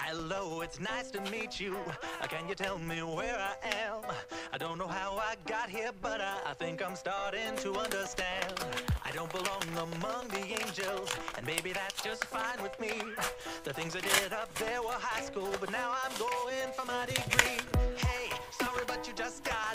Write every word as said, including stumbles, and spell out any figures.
Hello, it's nice to meet you. Uh, Can you tell me where I am? I don't know how I got here, but I, I think I'm starting to understand. I don't belong among the angels, and maybe that's just fine with me. The things I did up there were high school, but now I'm going for my degree. Hey, sorry, but you just got